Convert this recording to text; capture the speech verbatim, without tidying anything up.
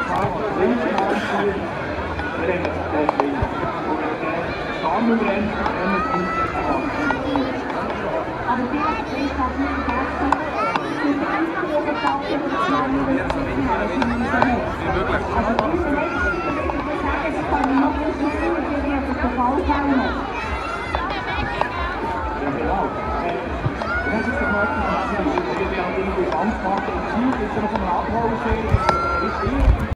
Anfang im Ziel, ist er noch am Abholen, ist